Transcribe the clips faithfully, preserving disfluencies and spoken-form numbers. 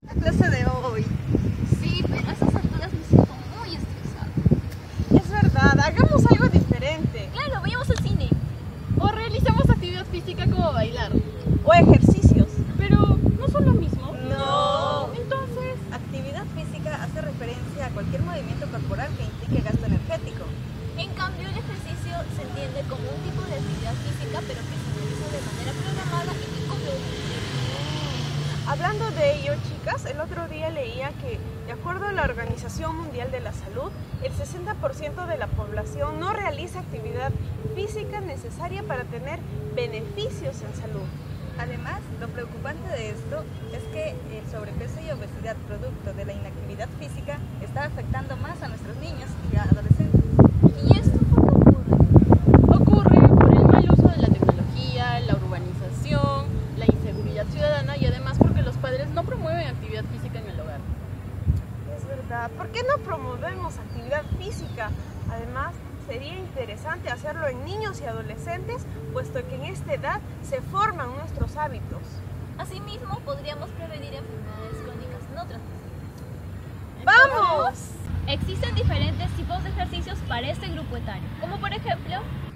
La clase de hoy. Sí, pero a esas alturas me siento muy estresada. Es verdad, hagamos algo diferente. Claro, vayamos al cine. O realicemos actividad física como bailar. O ejercicios. Pero no son lo mismo. No. Entonces, Actividad física hace referencia a cualquier movimiento corporal que implique gasto energético. En cambio, el ejercicio se entiende como un tipo de actividad física, pero que se realiza de manera programada y que cumple un objetivo. Hablando de ello, chicas, el otro día leía que, de acuerdo a la Organización Mundial de la Salud, el sesenta por ciento de la población no realiza actividad física necesaria para tener beneficios en salud. Además, lo preocupante de esto es que el sobrepeso y obesidad producto de la inactividad física está afectando más a nuestros niños y a adolescentes. ¿Y esto por qué ocurre? ocurre por el mal uso de la tecnología, la urbanización, la inseguridad ciudadana y además porque los padres no promueven actividad física en el hogar. Es verdad, ¿por qué no promovemos actividad física? Además, sería interesante hacerlo en niños y adolescentes, puesto que en esta edad se forman nuestros hábitos. Asimismo, podríamos prevenir enfermedades crónicas no transmisibles. ¡Vamos! Existen diferentes tipos de ejercicios para este grupo etario, como por ejemplo,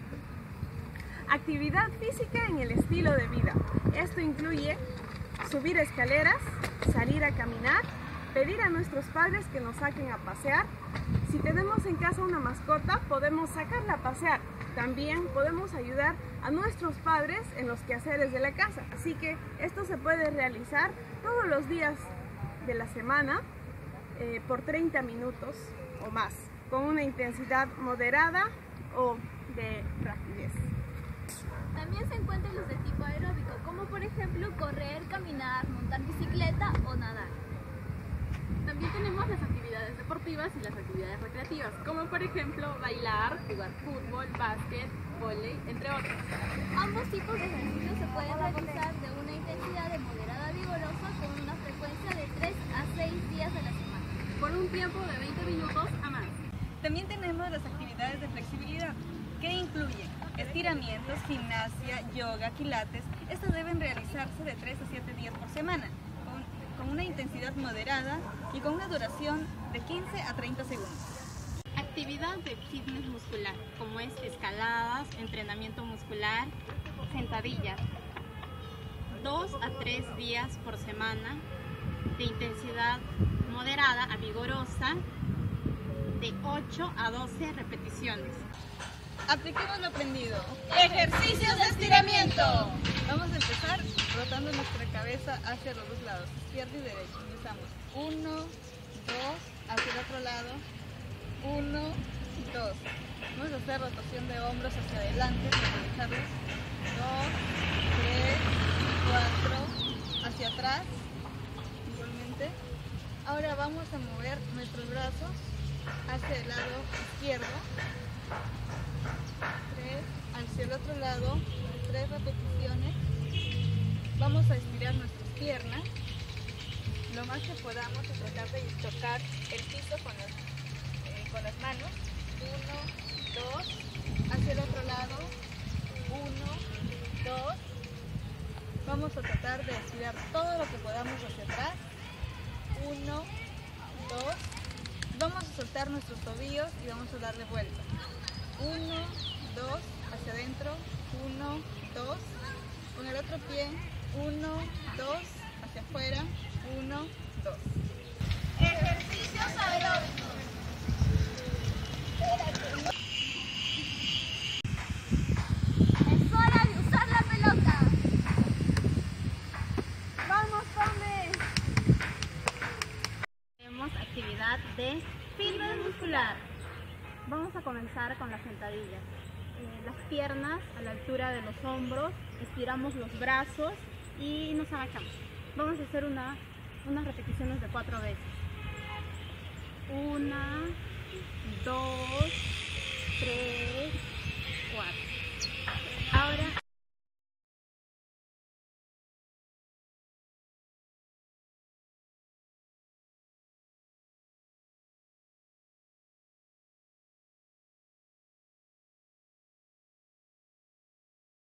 Actividad física en el estilo de vida. Esto incluye subir escaleras, salir a caminar, pedir a nuestros padres que nos saquen a pasear. Si tenemos en casa una mascota, podemos sacarla a pasear. También podemos ayudar a nuestros padres en los quehaceres de la casa. Así que esto se puede realizar todos los días de la semana eh, por treinta minutos o más, con una intensidad moderada o de rapidez. también se encuentran los de tipo aeróbico, como por ejemplo correr, caminar, montar bicicleta o nadar. También tenemos las actividades deportivas y las actividades recreativas, como por ejemplo bailar, jugar fútbol, básquet, vóley, entre otros. Ambos tipos de ejercicios se pueden realizar de una intensidad de moderada a vigorosa con una frecuencia de tres a seis días a la semana. Por un tiempo de veinte minutos a más. También tenemos las actividades de flexibilidad, que incluyen estiramientos, gimnasia, yoga, quilates. Estas deben realizarse de tres a siete días por semana, con, con una intensidad moderada y con una duración de quince a treinta segundos. Actividad de fitness muscular, como es escaladas, entrenamiento muscular, sentadillas. Dos a tres días por semana, de intensidad moderada a vigorosa, de ocho a doce repeticiones. Apliquemos lo aprendido. Ejercicios de estiramiento. Vamos a empezar rotando nuestra cabeza hacia los dos lados, izquierdo y derecho. Empezamos. Uno, dos, hacia el otro lado. Uno, dos. Vamos a hacer rotación de hombros hacia adelante, realizarlos. Dos, tres, cuatro, hacia atrás, igualmente. Ahora vamos a mover nuestros brazos hacia el lado izquierdo. Tres, hacia el otro lado, tres repeticiones. Vamos a estirar nuestras piernas lo más que podamos y tratar de tocar el piso con las, eh, con las manos. Uno, dos, hacia el otro lado. Uno, dos. Vamos a tratar de estirar todo lo que podamos hacia atrás. Uno, dos. Vamos a soltar nuestros tobillos y vamos a darle vuelta. Uno, dos, hacia adentro. Uno, dos. Con el otro pie. Uno, dos, hacia afuera. Uno, dos. Ejercicios aeróbicos. Es hora de usar la pelota. ¡Vamos, Pame! Tenemos actividad de fitness muscular. Vamos a comenzar con las sentadillas. Eh, las piernas a la altura de los hombros, estiramos los brazos y nos agachamos. Vamos a hacer una, unas repeticiones de cuatro veces. Una, dos, tres,